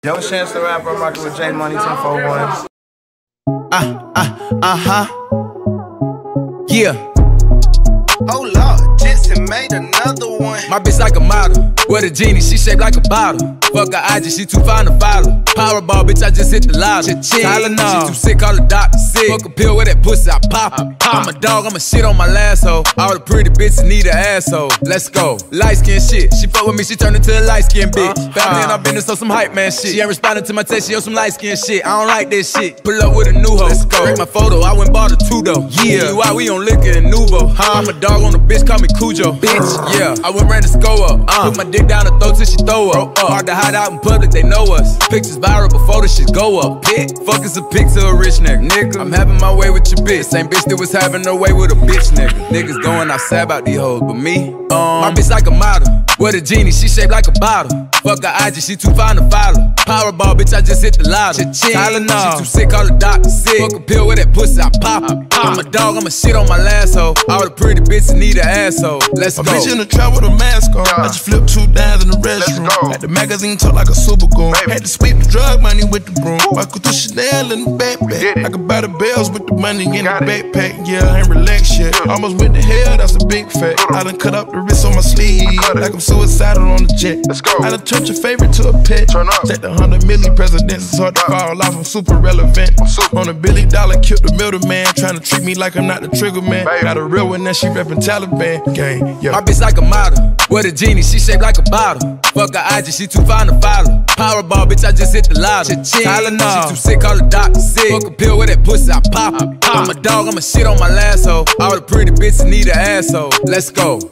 Yo, Chance the Rapper, I'm rocking with J Money 1041. Yeah. Oh Lord, Jetson made another one. My bitch like a model, with a genie, she shaped like a bottle. Fuck her IG, she too fine to follow. Powerball, bitch, I just hit the lotto. Tylenol, she too sick, call the doctor sick. Fuck a pill with that pussy, I pop it. I'm a dog, I'ma shit on my last hoe. All the pretty bitches need an asshole. Let's go. Light skin shit, she fuck with me, she turned into a light skin bitch. Family and I been so some hype man shit. She ain't responding to my text, she on some light skin shit. I don't like this shit. Pull up with a new hoe. Let's go. Break my photo, I went bought a two though. Yeah, you out, we on liquor and Nuvo. I'm a dog on the bitch, call me Cujo. Bitch, yeah, I went ran the score up. Put my dick down her throat till she throw up. Hard to hide out in public, they know us. Pictures viral before the shit go up. Fuck is a picture of a rich nigga. I'm having my way with your bitch. Same bitch that was having her way with a bitch nigga. Niggas going outside about these hoes, but me, my bitch like a model. With a genie, she shaped like a bottle. Fuck her IG, she too fine to follow. Powerball, bitch, I just hit the lotto. Tylenol, she too sick, call the doctor sick. Fuck a pill with that pussy, I pop it. I'm a dog, I'ma shit on my last hoe. All the pretty bitches need an asshole. Let's go. A bitch in the trap with a mask on. I just flipped 2 dimes in the restroom. Had the magazine talk like a super goon. Had to sweep the drug money with the broom. Walk through Chanel in the backpack. I could buy the bells with the money in the backpack. Yeah, I ain't relaxed yet. Almost went to hell, that's a big fact. I done cut up the wrist on my sleeve, like I'm suicidal on the jet. I done turned your favorite to a pet. Check the 100 million presidents, it's hard to fall off, I'm super relevant. On $1 billion, killed the middleman, trying to treat me like I'm not the trigger man. Got a real one that she reppin' Taliban gang. Yeah. My bitch like a model, with a genie, she shaped like a bottle. Fuck her IG, she too fine to follow. Powerball, bitch, I just hit the lotto. Tylenol, she too sick, call the doctor sick. Fuck a pill with that pussy, I pop it. I'm a dog, I'ma shit on my last hoe. All the pretty bitches need an asshole. Let's go.